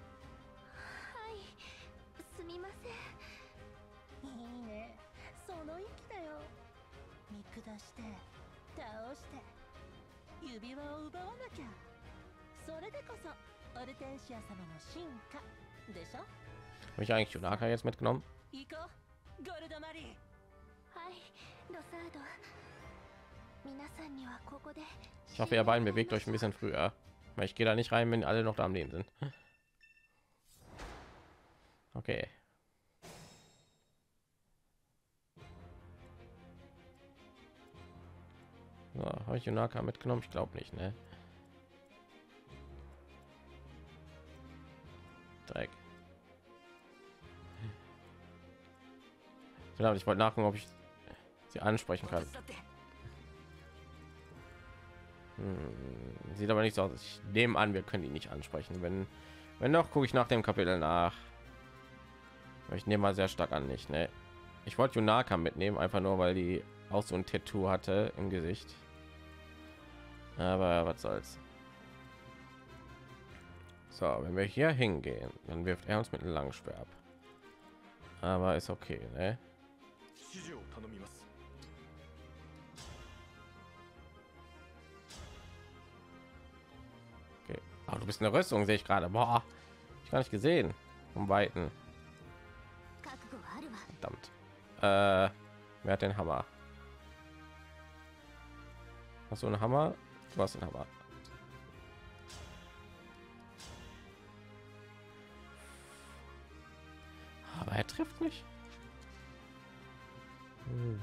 すみません。 いいね、その意気だよ。見下して倒して指輪を奪わなきゃ。それでこそオルテンシア様の進化でしょ。 Habe ich eigentlich Junaka jetzt mitgenommen? 行こう、ゴルドマリー。 はい、ロサード。皆さんにはここで。 Ich hoffe, ihr beiden bewegt euch ein bisschen früher, weil ich gehe da nicht rein, wenn alle noch da am Leben sind. Okay. So, habe ich Junaka mitgenommen? Ich glaube nicht, ne? Dreck. Verdammt, ich wollte nachgucken, ob ich sie ansprechen kann. Hm, sieht aber nicht so aus. Ich nehme an, wir können die nicht ansprechen. Wenn, wenn doch, gucke ich nach dem Kapitel nach. Ich nehme mal sehr stark an, nicht, ne? Ich wollte Junaka mitnehmen, einfach nur, weil die auch so ein Tattoo hatte im Gesicht. Aber was soll's. So, wenn wir hier hingehen, dann wirft er uns mit einem langen Speer ab. Aber ist okay, ne? Okay. Oh, du bist in der Rüstung, sehe ich gerade. Boah, ich gar nicht gesehen. Vom Weiten. Verdammt. Äh, wer hat den Hammer? Hast du einen Hammer? Du hast den Hammer. Aber er trifft mich. Hm.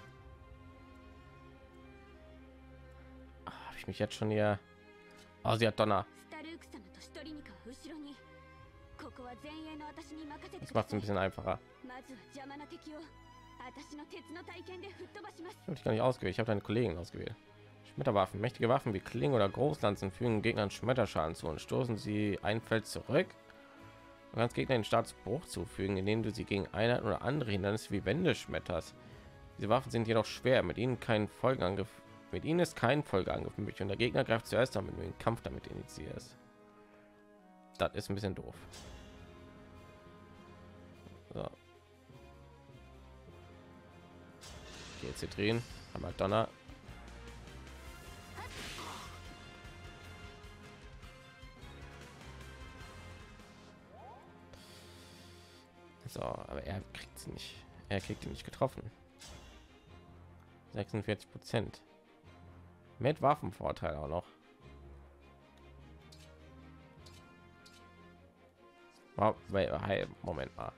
Ah, habe ich mich jetzt schon hier... Oh, sie hat Donner. Das macht es ein bisschen einfacher. Ich habe dich gar nicht ausgewählt. Ich habe deine Kollegen ausgewählt. Schmetterwaffen, mächtige Waffen wie Klingen oder Großlanzen fügen Gegnern Schmetterschaden zu und stoßen sie ein Feld zurück. Du kannst Gegner den Staatsbruch zufügen, indem du sie gegen Einheiten oder andere Hindernisse wie Wände schmetterst. Diese Waffen sind jedoch schwer, mit ihnen kein Folgeangriff, mit ihnen ist kein Folgeangriff möglich und der Gegner greift zuerst, damit du den Kampf damit initiierst. Das ist ein bisschen doof. So. Jetzt hier drehen, haben wir Donner. So, aber er kriegt sie nicht. Er kriegt ihn nicht getroffen. sechsundvierzig Prozent mit Waffenvorteil auch noch. Oh, Moment mal.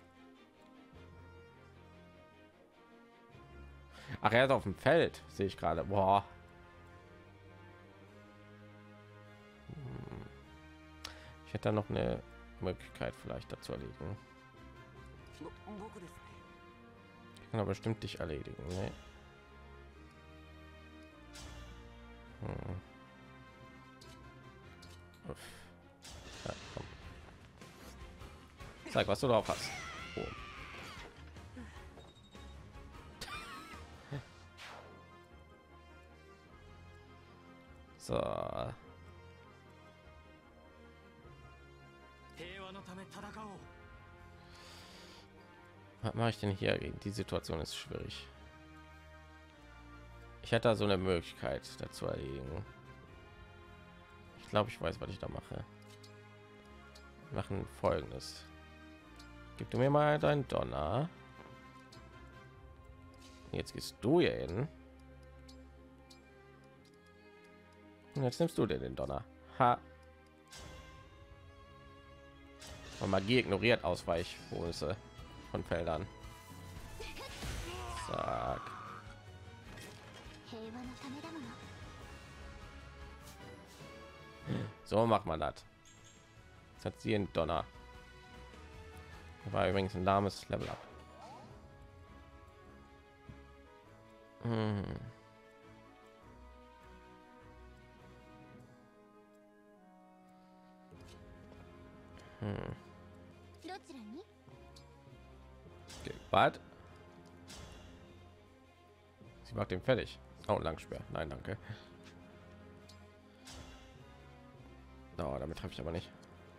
Ach, er ist auf dem Feld, sehe ich gerade. Boah. Ich hätte da noch eine Möglichkeit vielleicht dazu erledigen. Ich kann aber bestimmt dich erledigen, ne? Hm. Ja, komm. Zeig, was du drauf hast. Oh. So. Was mache ich denn hier gegen die Situation? Ist schwierig. Ich hätte da so eine Möglichkeit dazu erledigen. Ich glaube, ich weiß, was ich da mache. Wir machen Folgendes. Gib du mir mal deinen Donner. Jetzt gehst du hier hin. Und jetzt nimmst du dir den Donner. Ha. Und Magie ignoriert Ausweichbonus von Feldern. Zack. So macht man das. Jetzt hat sie einen Donner. War übrigens ein lahmes Level up. Hm. Was? Sie macht den fertig. Oh, Langspeer. Nein, danke. Oh, damit treffe ich aber nicht.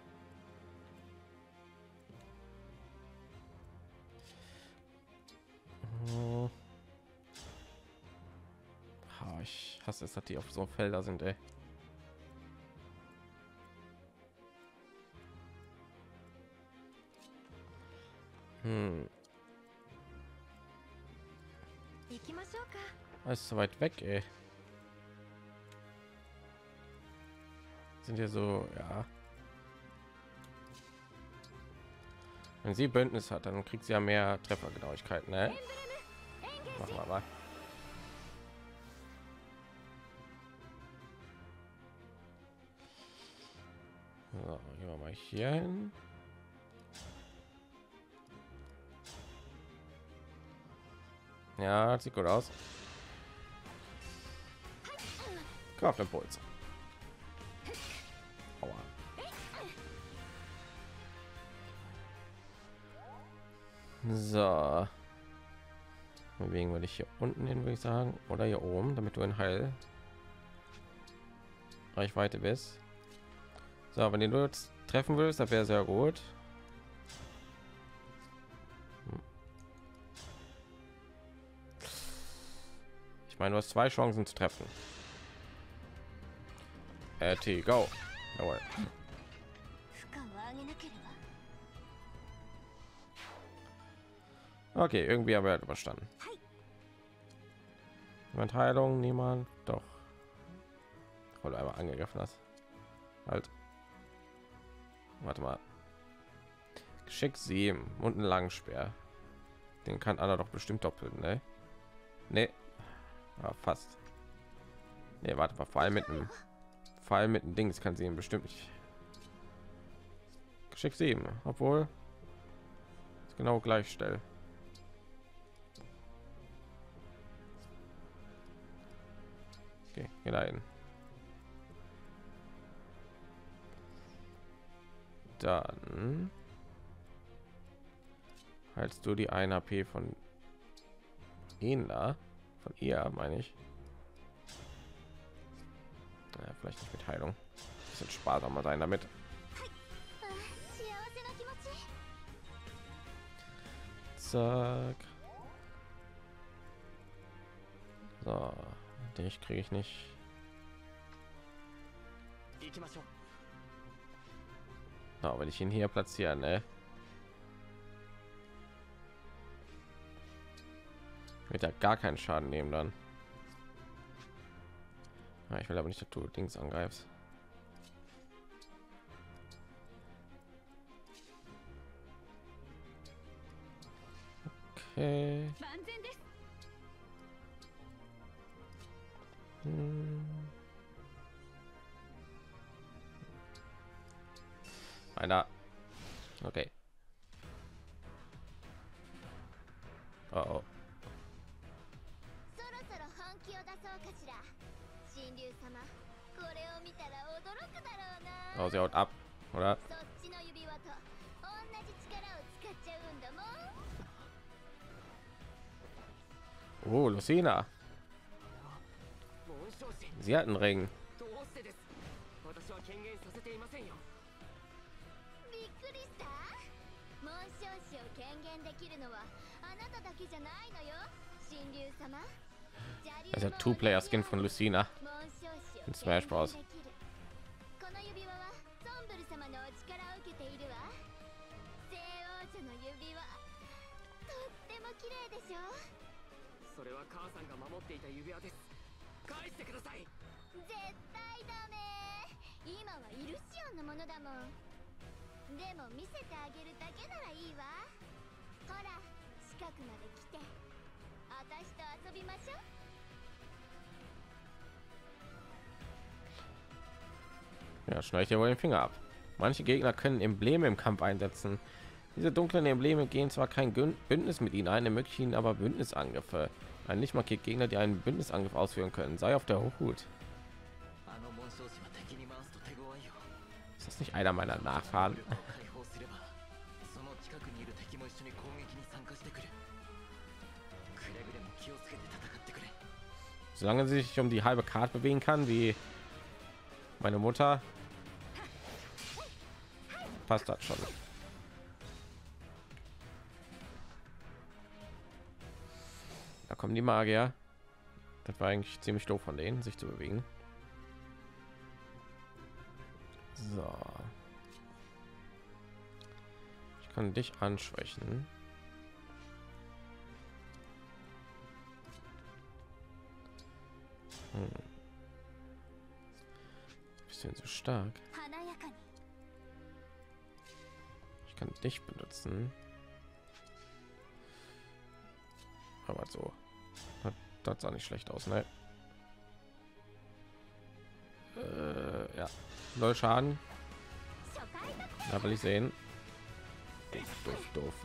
Oh. Oh, ich hasse es, dass die auf so Felder sind, ey. Hm. 行きましょうか。 Das ist so weit weg, ey. Sind ja so, ja. Wenn sie Bündnis hat, dann kriegt sie ja mehr Treffergenauigkeit, ne? Machen wir mal. So, gehen wir mal hier hin. Ja, sieht gut aus. Kraftimpuls. Aua. So. Bewegen wir dich hier unten hin, würde ich sagen. Oder hier oben, damit du in Heil Reichweite bist. So, wenn du jetzt treffen willst, das wäre sehr gut. Ich meine, du hast zwei Chancen zu treffen. R T, go. Jawohl. 負荷を上げなければ。 Okay, irgendwie haben wir halt überstanden. Jemand Heilung, niemand, doch. Oder einmal angegriffen hast. Halt. Warte mal. Geschick sieben und ein Langspeer. Den kann Anna doch bestimmt doppeln, ne? Ne. Ja, fast. Ne, warte mal, vor allem mit einem vor allem mit dem Dings kann sie ihn bestimmt nicht. Geschick sieben, obwohl ist genau gleich stell. Okay, geh da hin. Dann heilst du die ein H P von ihnen da, von ihr, meine ich. Ja, vielleicht nicht mit Heilung. Bisschen sparsamer sein damit. Zack. So, dich kriege ich nicht. So, wenn ich ihn hier platzieren, ne? Wird ja gar keinen Schaden nehmen dann. Ja, ich will aber nicht, dass du Dings angreifst. Okay. Hm. Einer. Okay. Oh, oh. Oh, sie haut ab, oder? Oh, Lucina. Sie hat einen Ring. Das ist der Two-Player-Skin von Lucina in Smash Bros. Ja, schneide ich ja wohl den Finger ab. Manche Gegner können Embleme im Kampf einsetzen. Diese dunklen Embleme gehen zwar kein Bündnis mit ihnen ein, ermöglichen ihnen aber Bündnisangriffe. Ein nicht markiert Gegner, die einen Bündnisangriff ausführen können, sei auf der Hut. Ist das nicht einer meiner Nachfahren? solange sie sich um die halbe Karte bewegen kann, wie meine Mutter, passt das schon. Da kommen die Magier. Das war eigentlich ziemlich doof von denen, sich zu bewegen. So. Ich kann dich anschwächen. Hm. Bisschen so stark. 華やかに Ich kann dich benutzen. Aber so. Das, das sah nicht schlecht aus, ne? Äh, ja. Null Schaden. 初回だ Da will ich sehen. Doof, doof, doof.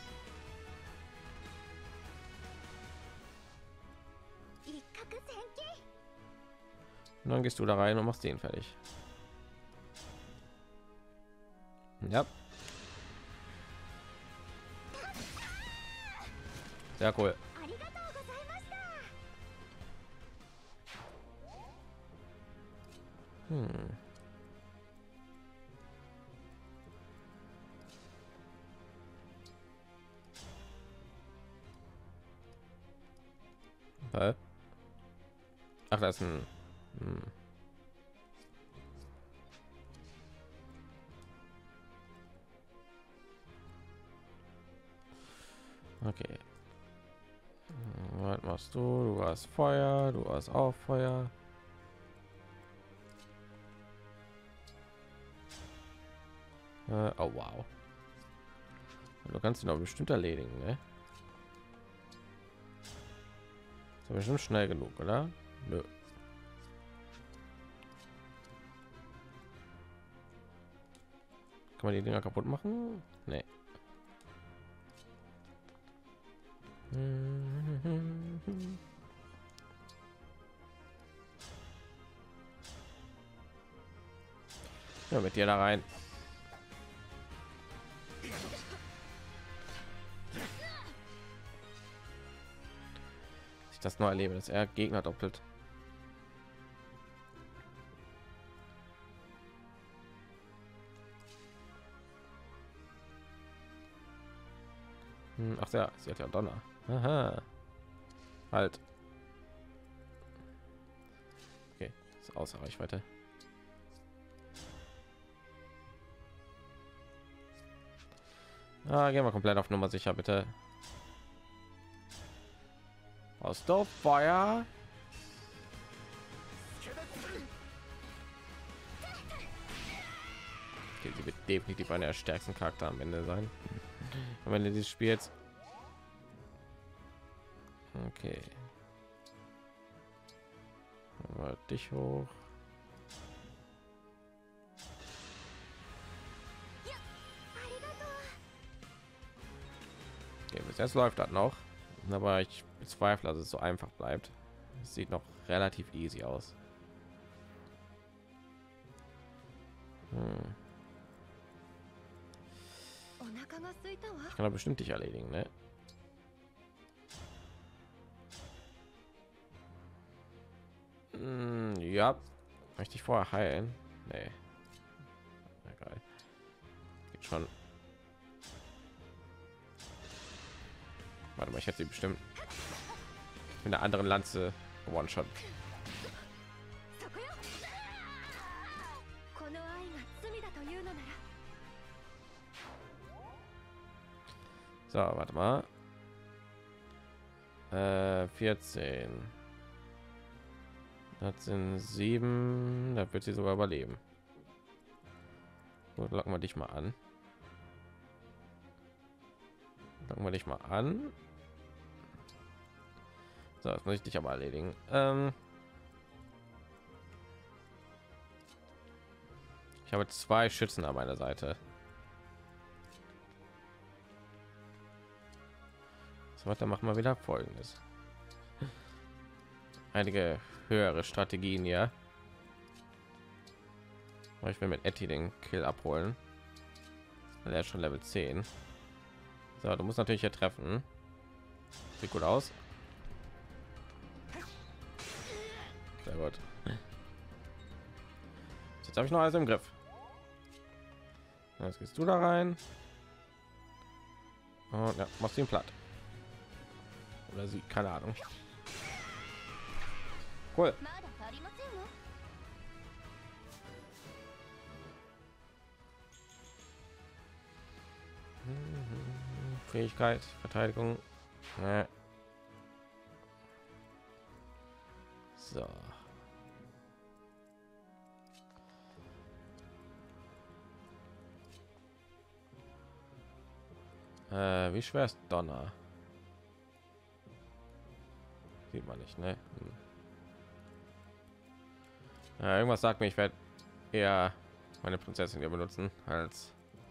Und dann gehst du da rein und machst den fertig. Ja. Sehr cool. ありがとうございました Hm. Hä? Ach, das ist ein... Hm. Okay. Was machst du? Du hast Feuer, du hast auch Feuer. Äh, oh wow. Du kannst ihn auch bestimmt erledigen, ne? Ist aber bestimmt schnell genug, oder? Nö. Kann man die Dinger kaputt machen? Nee. Ja, mit dir da rein. Ich das nur erlebe, dass er Gegner doppelt. Hm, ach ja, sie hat ja Donner. Aha. Halt. Okay, ist außer Reichweite. Ah, gehen wir komplett auf Nummer sicher, bitte. Aus der Feuer. Okay, sie wird definitiv einer der stärksten Charakter am Ende sein. Am Ende dieses Spiels. Okay. Mal dich hoch. Okay, bis jetzt läuft das noch, aber ich bezweifle, dass es so einfach bleibt. Es sieht noch relativ easy aus. Hm. Ich kann da bestimmt dich erledigen, ne? Hm, ja, möchte ich vorher heilen? Nee. Egal. Geht schon. Warte mal, ich hätte sie bestimmt mit einer anderen Lanze one shot. So, warte mal. Äh, vierzehn. Das sind sieben. Da wird sie sogar überleben. Gut, locken wir dich mal an. Locken wir dich mal an. So, das muss ich dich aber erledigen. Ähm ich habe zwei Schützen an meiner Seite. So, dann machen wir wieder Folgendes. Einige höhere Strategien, ja. Ich will mit Etty den Kill abholen. Er ist schon Level zehn. So, du musst natürlich hier treffen. Sieht gut aus. Sehr gut. Jetzt habe ich noch alles im Griff. Jetzt gehst du da rein. Und ja, machst ihn platt. Oder sie, keine Ahnung. Cool. まだ足りませんわ。 Fähigkeit, Verteidigung. Nee. So. Äh, wie schwer ist Donner? Sieht man nicht, ne? Hm. Ja, irgendwas sagt mir, ich werde eher meine Prinzessin hier benutzen als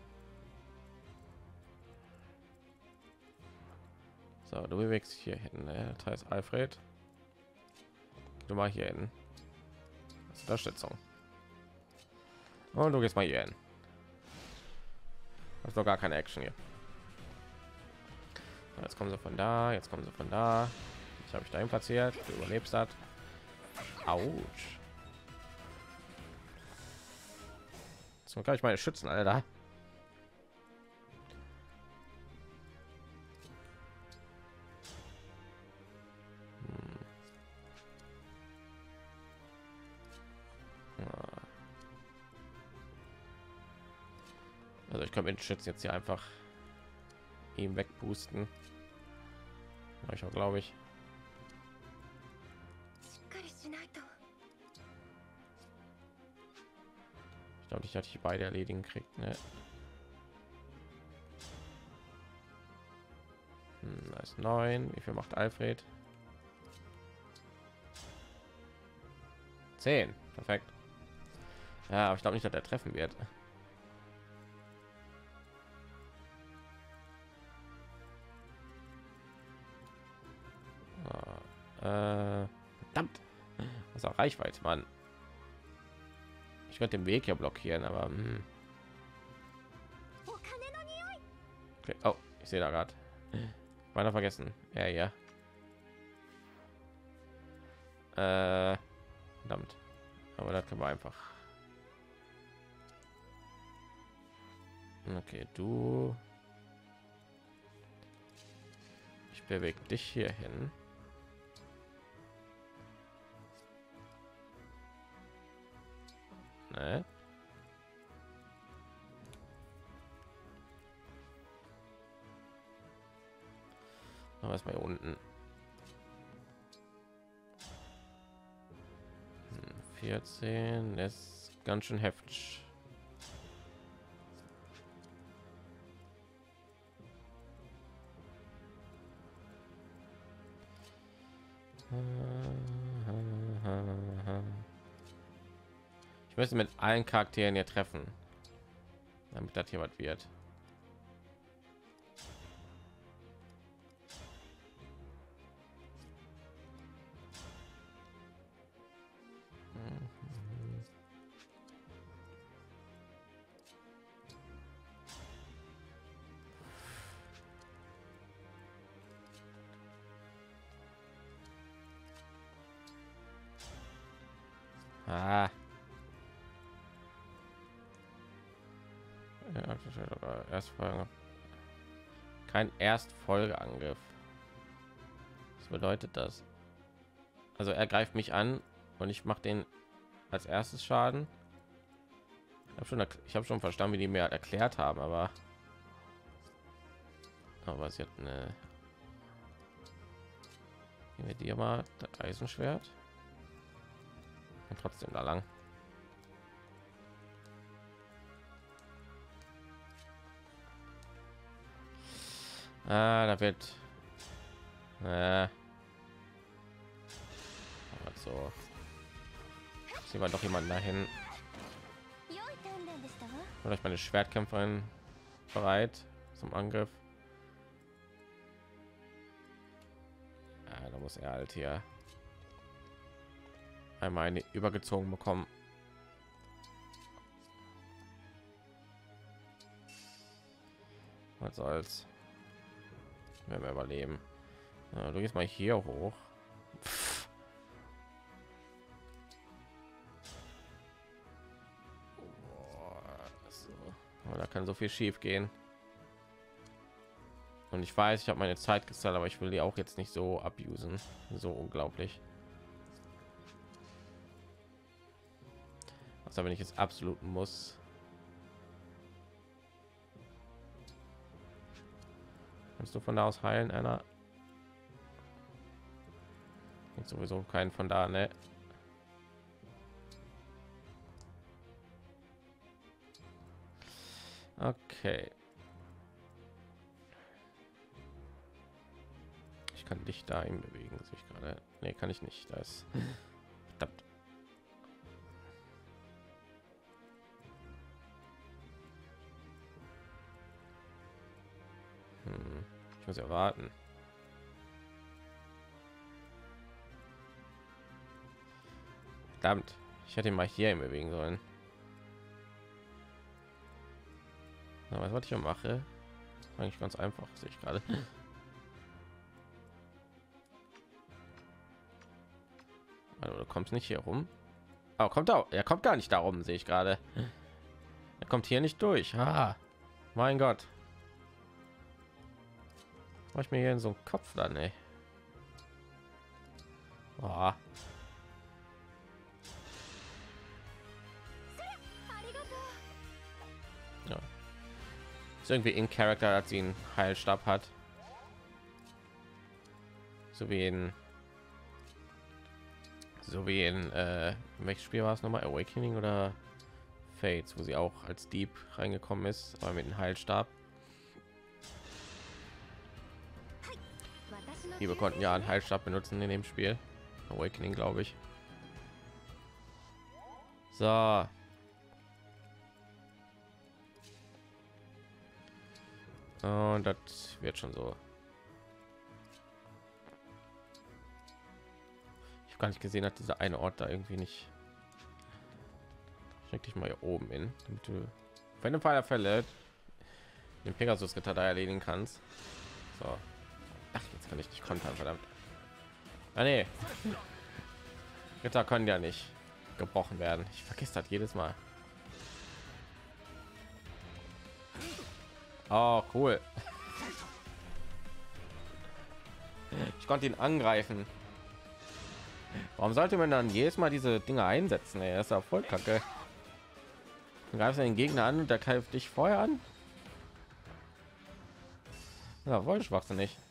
so. Du bewegst dich hier hin, ne? Das heißt Alfred, du mal hier hin. Das ist Unterstützung. Und du gehst mal hier hin. Hast doch gar keine Action hier. Jetzt kommen sie von da, jetzt kommen sie von da. Ich habe ich dahin platziert. Du überlebst das. Autsch. So kann ich meine schützen, Alter. Hm. Ja. Also ich kann mit den Schützen jetzt hier einfach ihm wegboosten. Ich auch, glaube ich. しっかりしないと。 Ich glaube, ich hatte ich beide erledigen kriegt. Ne? Hm, da ist neun. Wie viel macht Alfred? Zehn. Perfekt. Ja, aber ich glaube nicht, dass er treffen wird. Äh, verdammt. Das ist auch Reichweite, Mann. Ich könnte den Weg ja blockieren, aber hm. Okay. Oh, ich sehe da gerade. Meiner vergessen. Ja, ja. Äh, verdammt. Aber das können wir einfach. Okay, du. Ich bewege dich hier hin. Ne? Aber ist mal hier unten. Hm, vierzehn ist ganz schön heftig. Ich müsste mit allen Charakteren hier treffen, damit das hier was wird. Ah. Ja, Erstfolge. Kein Erstfolgeangriff. Was bedeutet das? Also er greift mich an und ich mache den als erstes Schaden. Ich habe schon, ich habe schon verstanden, wie die mir erklärt haben, aber aber es hat eine. Gehen wir dir mal das Eisenschwert. Und trotzdem da lang. Ah, da wird äh, so. Sehen wir doch jemanden dahin. Oder ich meine Schwertkämpferin bereit zum Angriff. Ja, da muss er halt hier einmal eine übergezogen bekommen. Was soll's? Wenn wir überleben. Ja, du gehst mal hier hoch. Pff. kann so viel schief gehen. Und ich weiß, ich habe meine Zeit gezahlt, aber ich will die auch jetzt nicht so abusen. So unglaublich. Also wenn ich jetzt absolut muss. Kannst du von da aus heilen, einer? Jetzt sowieso keinen von da, ne? Okay. Ich kann dich dahin bewegen, sehe ich gerade. Nee, kann ich nicht. Da ist verdammt. Hm. Ich muss ja warten. Verdammt. Ich hätte ihn mal hier bewegen sollen. Na, was was ich mache, eigentlich ganz einfach, sehe ich gerade. Also, du kommst nicht hier rum. Aber kommt auch, er kommt gar nicht darum, sehe ich gerade. Er kommt hier nicht durch. Ah, mein Gott. Mach ich mir hier in so einen Kopf dann, ey. Oh. Ja. Ist irgendwie in Charakter, als sie einen Heilstab hat. So wie in so wie in äh, welches Spiel war es nochmal, Awakening oder Fates, wo sie auch als Dieb reingekommen ist, aber mit dem Heilstab. Die wir konnten ja einen Heilstab benutzen in dem Spiel. Awakening, glaube ich. So. Und das wird schon so. Ich habe gar nicht gesehen, dass dieser eine Ort da irgendwie nicht. Steck dich mal hier oben in, damit du für den Fall der Fälle den Pegasus Ritter da erledigen kannst. So. Ach, jetzt kann ich nicht kontern, verdammt. Ah, nee. Ritter können ja nicht gebrochen werden. Ich vergesse das jedes Mal. Oh, cool. Ich konnte ihn angreifen. Warum sollte man dann jedes Mal diese Dinge einsetzen? Ey? Das ist ja voll kacke. Du greifst den Gegner an und der greift dich vorher an. Ja, voll schwachsinnig.